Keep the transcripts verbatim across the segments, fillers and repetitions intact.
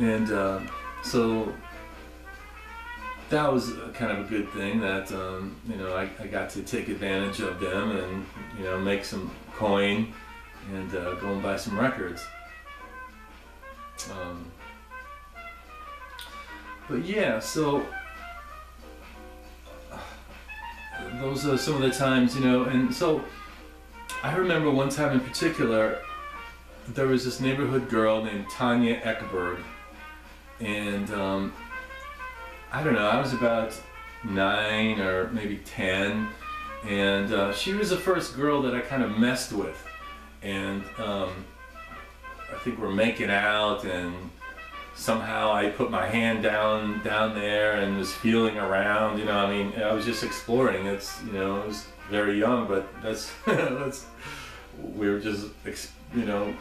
And uh, so that was kind of a good thing that um, you know I, I got to take advantage of them and you know make some coin and uh, go and buy some records. Um, but yeah, so uh, those are some of the times, you know, and so I remember one time in particular, there was this neighborhood girl named Tanya Ekberg, and um, I don't know, I was about nine or maybe ten, and uh, she was the first girl that I kind of messed with, and um, I think we're making out, and somehow I put my hand down down there and was feeling around, you know, I mean, I was just exploring. It's, you know, I was very young, but that's, that's we were just, you know,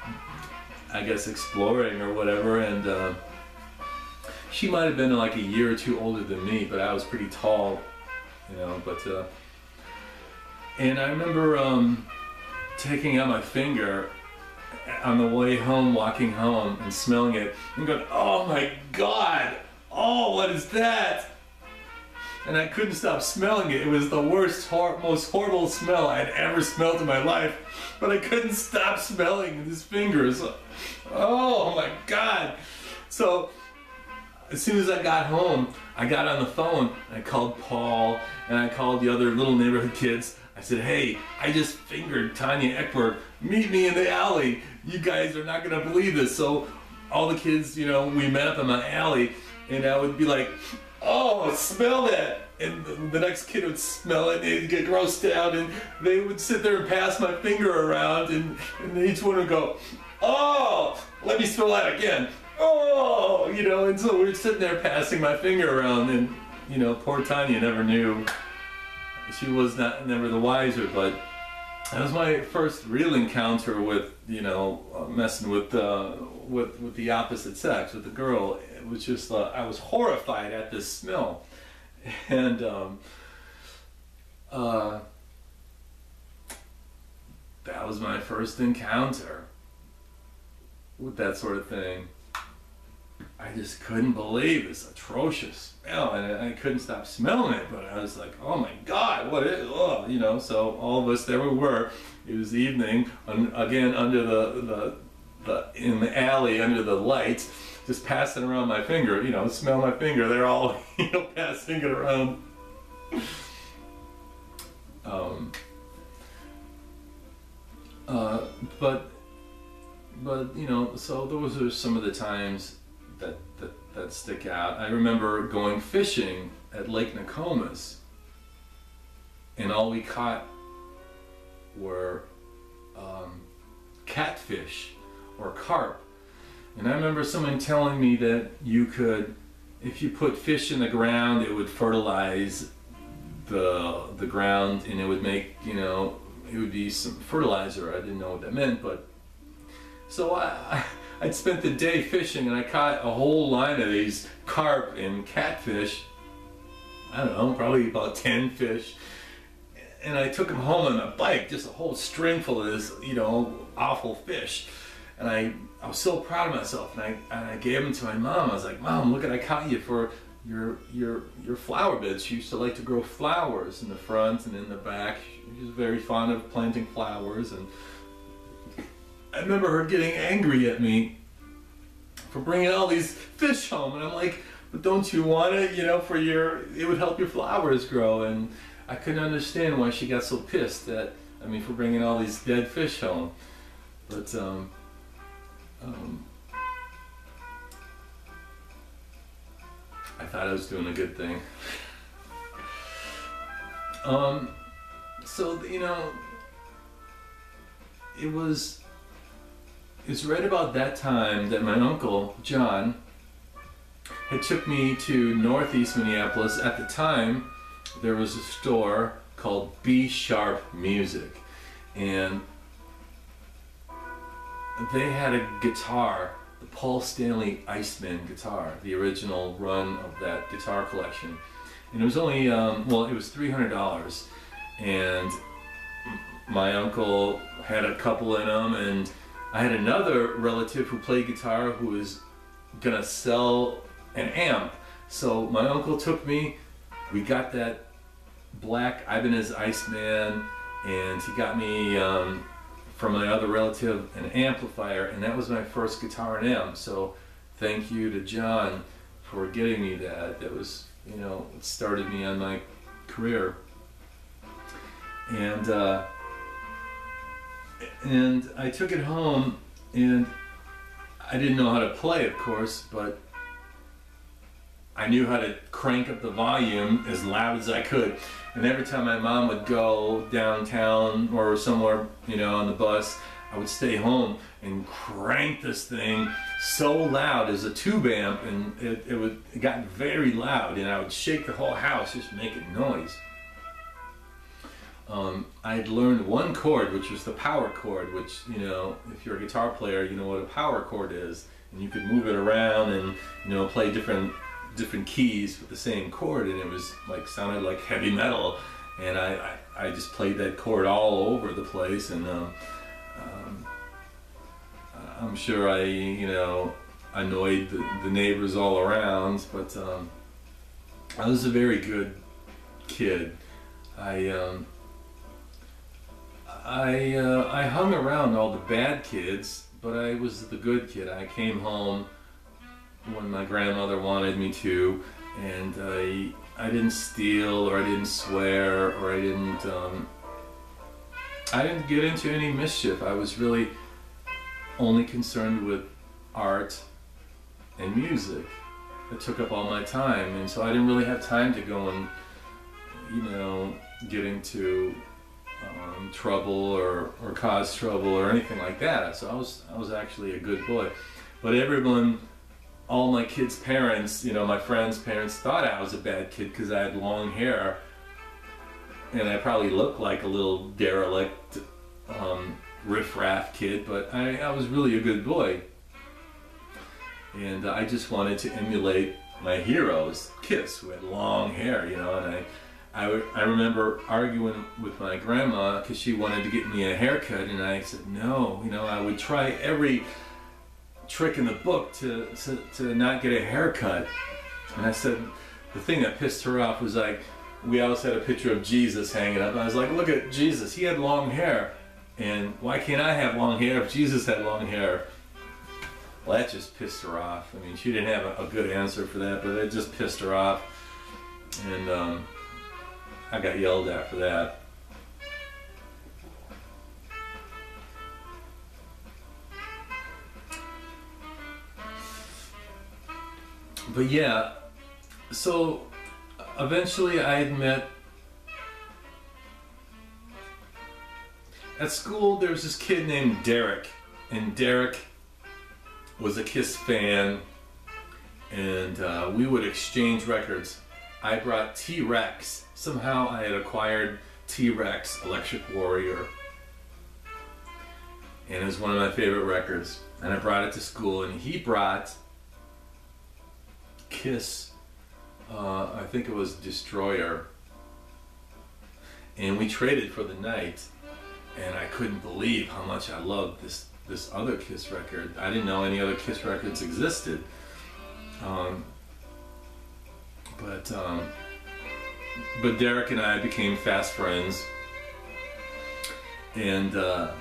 I guess exploring or whatever, and uh, she might have been like a year or two older than me, but I was pretty tall, you know, but, uh, and I remember um, taking out my finger on the way home, walking home, and smelling it, and going, oh my God, oh, what is that? And I couldn't stop smelling it. It was the worst, hor most horrible smell I had ever smelled in my life, but I couldn't stop smelling his fingers. Oh my God. So, as soon as I got home, I got on the phone, I called Paul, and I called the other little neighborhood kids. I said, hey, I just fingered Tanya Ekberg. Meet me in the alley. You guys are not gonna believe this. So all the kids, you know, we met up in my alley, and I would be like, oh, smell that. And the next kid would smell it, and they'd get grossed out, and they would sit there and pass my finger around, and, and each one would go, oh, let me smell that again. Oh, you know, and so we were sitting there passing my finger around, and, you know, poor Tanya never knew. She was not never the wiser, but that was my first real encounter with, you know, uh, messing with, uh, with with the opposite sex, with the girl. It was just, uh, I was horrified at this smell. And um, uh, that was my first encounter with that sort of thing. I just couldn't believe this atrocious smell, and I couldn't stop smelling it, but I was like, oh my God, what is, oh, you know, so all of us, there we were, it was evening, un, again, under the, the, the, in the alley, under the lights, just passing around my finger, you know, smell my finger, they're all, you know, passing it around. Um, uh, but, but, you know, so those are some of the times That, that, that stick out. I remember going fishing at Lake Nokomis, and all we caught were um, catfish or carp. And I remember someone telling me that you could, if you put fish in the ground, it would fertilize the, the ground, and it would make, you know, it would be some fertilizer. I didn't know what that meant, but so I, I I'd spent the day fishing, and I caught a whole line of these carp and catfish. I don't know, probably about ten fish. And I took them home on a bike, just a whole string full of this, you know, awful fish. And I, I was so proud of myself, and I, and I gave them to my mom. I was like, Mom, look what I caught you for your, your, your flower beds. She used to like to grow flowers in the front and in the back. She was very fond of planting flowers, and I remember her getting angry at me for bringing all these fish home, and I'm like, but don't you want it, you know, for your, it would help your flowers grow. And I couldn't understand why she got so pissed at, I mean, for bringing all these dead fish home. But, um, um, I thought I was doing a good thing. um, so, you know, it was, It's right about that time that my uncle, John, had took me to Northeast Minneapolis. At the time, there was a store called B Sharp Music, and they had a guitar, the Paul Stanley Iceman guitar, the original run of that guitar collection. And it was only, um, well, it was three hundred dollars, and my uncle had a couple in them, and I had another relative who played guitar who was gonna sell an amp. So my uncle took me, we got that black Ibanez Iceman, and he got me, um, from my other relative, an amplifier, and that was my first guitar and amp. So thank you to John for getting me that. That was, you know, it started me on my career. And uh, and I took it home, and I didn't know how to play, of course, but I knew how to crank up the volume as loud as I could. And every time my mom would go downtown or somewhere, you know, on the bus, I would stay home and crank this thing so loud as a tube amp, and it, it, would, it got very loud, and I would shake the whole house just making noise. Um, I had learned one chord, which was the power chord, which, you know, if you're a guitar player, you know what a power chord is, and you could move it around and, you know, play different different keys with the same chord, and it was like, sounded like heavy metal, and I, I, I just played that chord all over the place, and um, um, I'm sure I, you know, annoyed the, the neighbors all around, but um, I was a very good kid. I um, I, uh, I hung around all the bad kids, but I was the good kid. I came home when my grandmother wanted me to, and I, I didn't steal, or I didn't swear, or I didn't, um, I didn't get into any mischief. I was really only concerned with art and music. It took up all my time, and so I didn't really have time to go and, you know, get into um, trouble or, or cause trouble or anything like that. So I was, I was actually a good boy. But everyone, all my kids' parents, you know, my friends' parents thought I was a bad kid because I had long hair, and I probably looked like a little derelict, um, riff-raff kid, but I, I was really a good boy. And uh, I just wanted to emulate my heroes, Kiss, who had long hair, you know, and I, I, I remember arguing with my grandma because she wanted to get me a haircut, and I said no, you know, I would try every trick in the book to, to, to not get a haircut. And I said, the thing that pissed her off was, like, we always had a picture of Jesus hanging up, and I was like, look at Jesus, he had long hair, and why can't I have long hair if Jesus had long hair? Well, that just pissed her off. I mean, she didn't have a, a good answer for that, but it just pissed her off, and um, I got yelled at for that. But yeah, so eventually I had met, at school there was this kid named Derek, and Derek was a Kiss fan, and uh, we would exchange records. I brought T-Rex. Somehow I had acquired T-Rex, Electric Warrior, and it was one of my favorite records, and I brought it to school, and he brought Kiss, uh, I think it was Destroyer, and we traded for the night, and I couldn't believe how much I loved this this other Kiss record. I didn't know any other Kiss records existed, um, but um, but Derek and I became fast friends, and uh,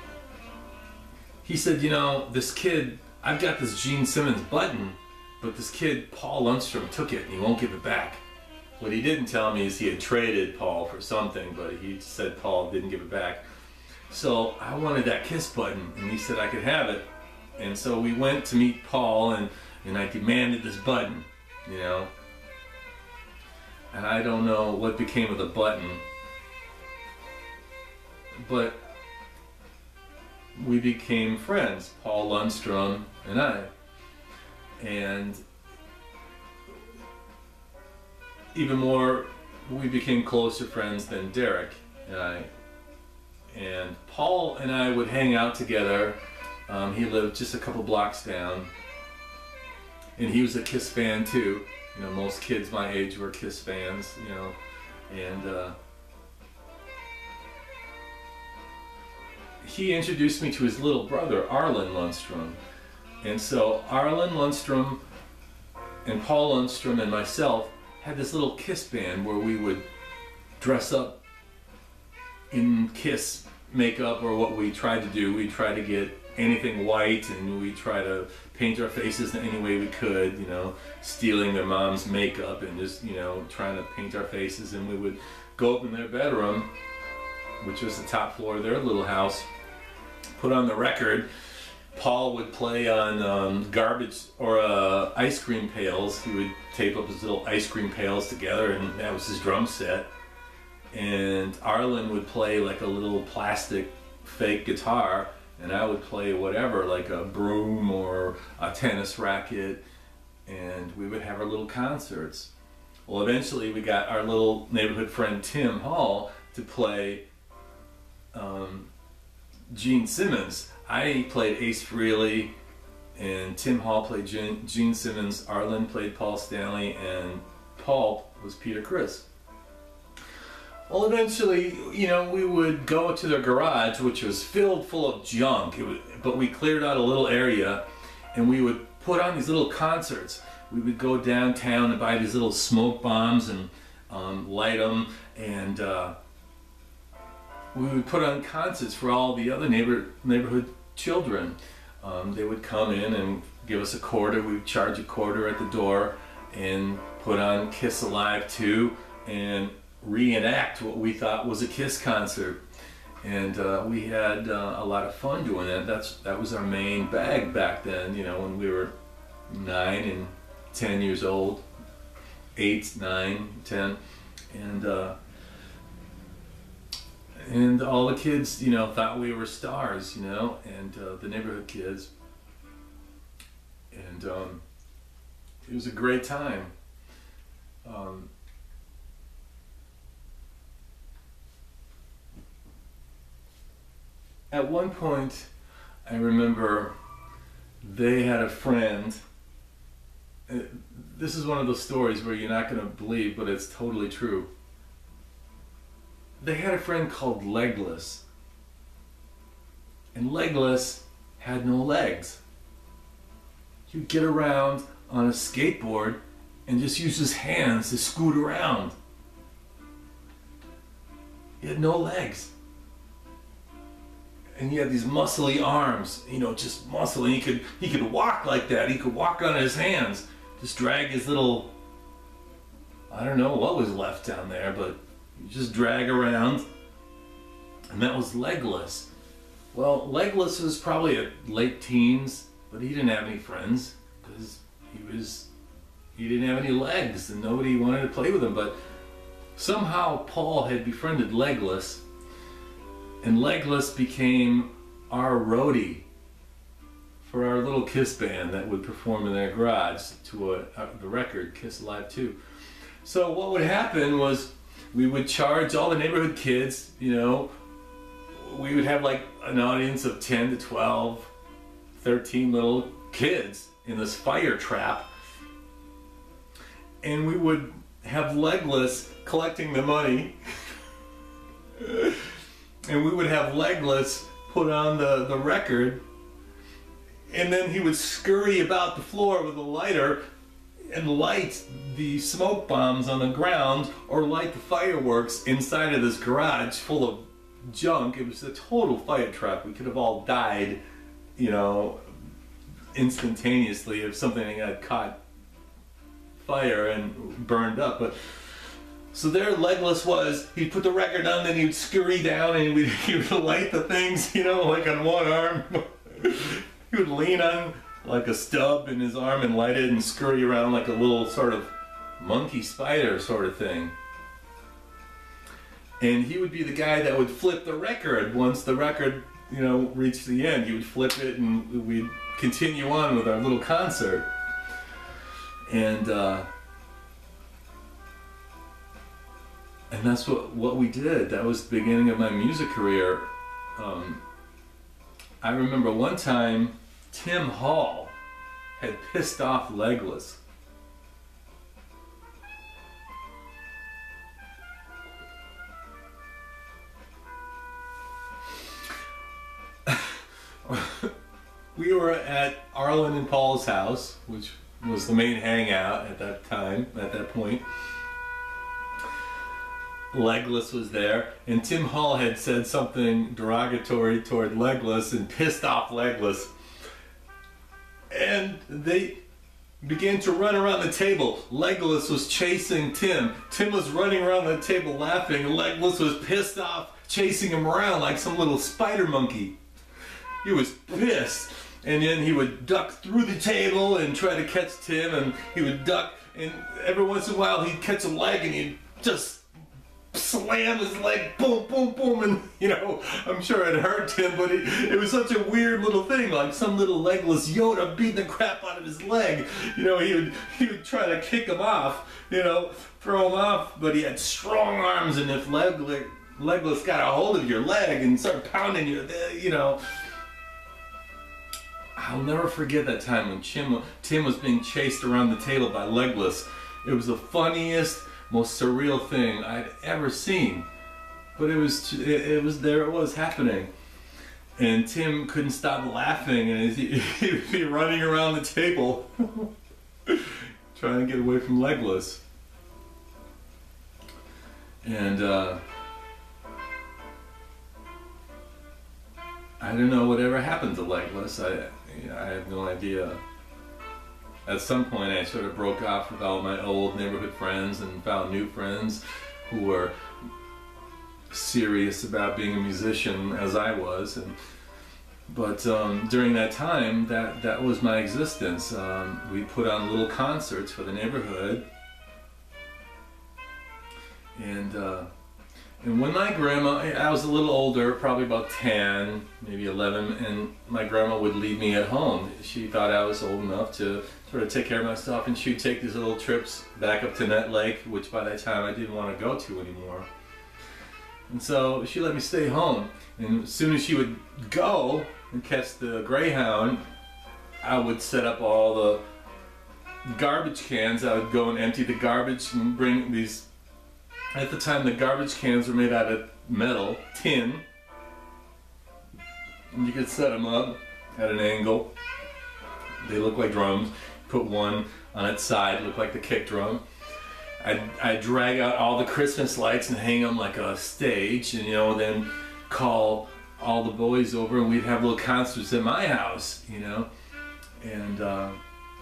he said, you know, this kid, I've got this Gene Simmons button, but this kid, Paul Lundstrom, took it and he won't give it back. What he didn't tell me is he had traded Paul for something, but he said Paul didn't give it back. So I wanted that Kiss button, and he said I could have it. And so we went to meet Paul, and, and I demanded this button, you know. And I don't know what became of the button, but we became friends, Paul Lundstrom and I. And even more, we became closer friends than Derek and I. And Paul and I would hang out together. Um, he lived just a couple blocks down, and he was a Kiss fan too. You know, most kids my age were Kiss fans, you know, and uh, he introduced me to his little brother, Arlen Lundstrom. And so Arlen Lundstrom and Paul Lundstrom and myself had this little Kiss band where we would dress up in Kiss makeup, or what we tried to do. We tried to get anything white, and we try to paint our faces in any way we could, you know, stealing their mom's makeup and just, you know, trying to paint our faces. And we would go up in their bedroom, which was the top floor of their little house, put on the record. Paul would play on um, garbage or uh, ice cream pails. He would tape up his little ice cream pails together, and that was his drum set. And Arlen would play like a little plastic fake guitar, and I would play whatever, like a broom or a tennis racket, and we would have our little concerts. Well, eventually we got our little neighborhood friend Tim Hall to play um, Gene Simmons. I played Ace Frehley, and Tim Hall played Gene, Gene Simmons, Arlen played Paul Stanley, and Paul was Peter Criss. Well, eventually, you know, we would go to their garage, which was filled full of junk, it was, but we cleared out a little area, and we would put on these little concerts. We would go downtown and buy these little smoke bombs and um, light them, and uh, we would put on concerts for all the other neighbor, neighborhood children. Um, they would come in and give us a quarter. We would charge a quarter at the door and put on Kiss Alive two and reenact what we thought was a Kiss concert. And uh, we had uh, a lot of fun doing that. That's that was our main bag back then, you know, when we were nine and ten years old, eight, nine, ten, and uh, and all the kids, you know, thought we were stars, you know, and uh, the neighborhood kids, and um, it was a great time. Um, At one point, I remember they had a friend. uh, This is one of those stories where you're not going to believe, but it's totally true. They had a friend called Legless. And Legless had no legs. He'd get around on a skateboard and just use his hands to scoot around. He had no legs. And he had these muscly arms, you know, just muscle, and he could he could walk like that. He could walk on his hands, just drag his little, I don't know what was left down there, but just drag around, and that was Legless. Well, Legless was probably at late teens, but he didn't have any friends because he was he didn't have any legs, and nobody wanted to play with him. But somehow Paul had befriended Legless, and Legless became our roadie for our little Kiss band that would perform in their garage to a, a, the record, Kiss Alive two. So what would happen was we would charge all the neighborhood kids, you know, we would have like an audience of ten to twelve, thirteen little kids in this fire trap. And we would have Legless collecting the money. And we would have Legless put on the, the record, and then he would scurry about the floor with a lighter and light the smoke bombs on the ground, or light the fireworks inside of this garage full of junk. It was a total fire trap. We could have all died, you know, instantaneously if something had caught fire and burned up. But so there Legless was. He'd put the record on, then he'd scurry down and we'd, he would light the things, you know, like on one arm. He would lean on like a stub in his arm and light it and scurry around like a little sort of monkey spider sort of thing. And he would be the guy that would flip the record once the record, you know, reached the end. He would flip it and we'd continue on with our little concert. And uh, and that's what, what we did. That was the beginning of my music career. Um, I remember one time Tim Hall had pissed off Legless. We were at Arlen Hall's house, which was the main hangout at that time, at that point. Legless was there, and Tim Hall had said something derogatory toward Legless and pissed off Legless. And they began to run around the table. Legless was chasing Tim. Tim was running around the table laughing, and Legless was pissed off, chasing him around like some little spider monkey. He was pissed. And then he would duck through the table and try to catch Tim, and he would duck, and every once in a while he'd catch a leg and he'd just slam his leg, boom, boom, boom, and you know, I'm sure it hurt Tim, but it, it was such a weird little thing, like some little legless Yoda beating the crap out of his leg. You know, he would he would try to kick him off, you know, throw him off, but he had strong arms, and if leg, leg, Legless got a hold of your leg and started pounding you, you know. I'll never forget that time when Tim, Tim was being chased around the table by Legless. It was the funniest, most surreal thing I'd ever seen. But it was, it, it was there, it was happening. And Tim couldn't stop laughing, and he, he would be running around the table trying to get away from Legless. And uh, I don't know whatever happened to Legless. I, I have no idea. At some point I sort of broke off with all my old neighborhood friends and found new friends who were serious about being a musician as I was. And but um, during that time, that, that was my existence. Um, we put on little concerts for the neighborhood. And uh, And when my grandma, I was a little older, probably about ten, maybe eleven, and my grandma would leave me at home. She thought I was old enough to sort of take care of myself, and she'd take these little trips back up to Nett Lake, which by that time I didn't want to go to anymore. And so she let me stay home, and as soon as she would go and catch the Greyhound, I would set up all the garbage cans. I would go and empty the garbage and bring these. At the time, the garbage cans were made out of metal, tin, and you could set them up at an angle. They look like drums. Put one on its side, look like the kick drum. I'd, I'd drag out all the Christmas lights and hang them like a stage, and you know, then call all the boys over, and we'd have little concerts at my house, you know, and. Uh,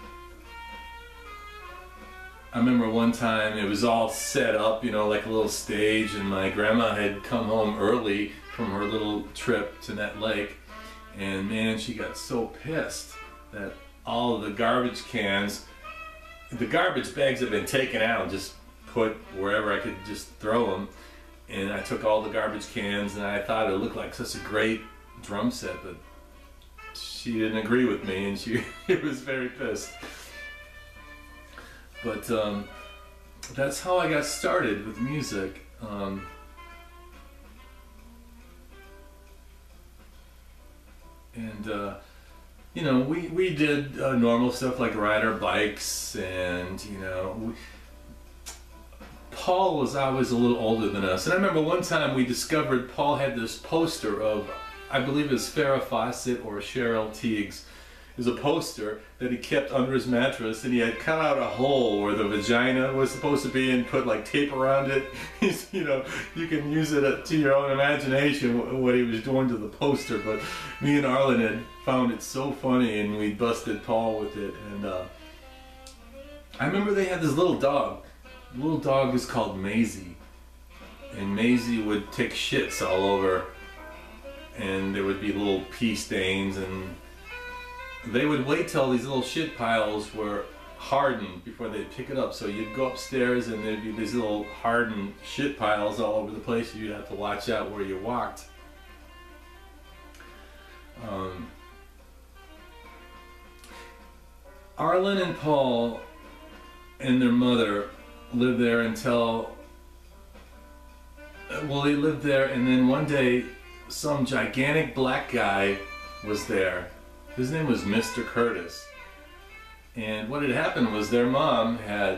I remember one time it was all set up, you know, like a little stage, and my grandma had come home early from her little trip to Nett Lake, and man, she got so pissed that all of the garbage cans, the garbage bags had been taken out and just put wherever I could just throw them, and I took all the garbage cans, and I thought it looked like such a great drum set, but she didn't agree with me, and she was very pissed. But um, that's how I got started with music. Um, and uh, you know, we, we did uh, normal stuff like ride our bikes, and you know, we, Paul was always a little older than us. And I remember one time we discovered Paul had this poster of, I believe it was Farrah Fawcett or Cheryl Tiegs. It was a poster that he kept under his mattress, and he had cut out a hole where the vagina was supposed to be and put like tape around it. He's, you know, you can use it to your own imagination what he was doing to the poster, but me and Arlen had found it so funny, and we busted Paul with it. And uh, I remember they had this little dog. The little dog was called Maisie, and Maisie would take shits all over, and there would be little pee stains, and they would wait till these little shit piles were hardened before they'd pick it up. So you'd go upstairs and there'd be these little hardened shit piles all over the place. You'd have to watch out where you walked. Um, Arlen and Paul and their mother lived there until, well, they lived there, and then one day some gigantic black guy was there. His name was Mister Curtis, and what had happened was their mom had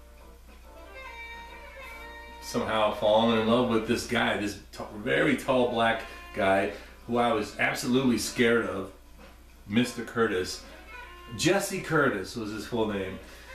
somehow fallen in love with this guy, this t very tall black guy who I was absolutely scared of, Mister Curtis. Jesse Curtis was his full name.